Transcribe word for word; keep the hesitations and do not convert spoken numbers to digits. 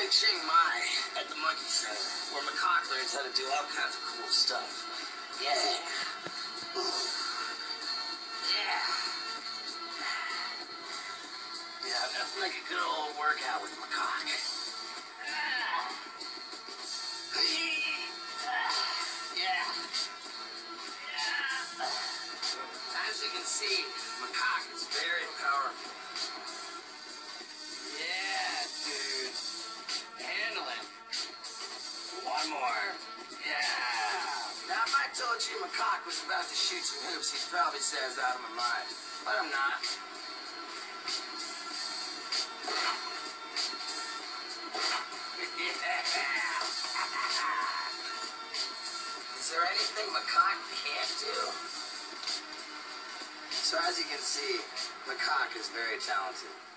like Chiang Mai at the Monkey Center, where Macaque learns how to do all kinds of cool stuff. Yeah. Yeah. Yeah, nothing like a good old workout with Macaque. Yeah. Yeah. As you can see, Macaque is very powerful. Yeah, dude. Handle it. One more. Yeah. Now, if I told you Macaque was about to shoot some hoops, he'd probably say I was out of my mind. But I'm not. Yeah. Is there anything Macaque can't do? So as you can see, Macaque is very talented.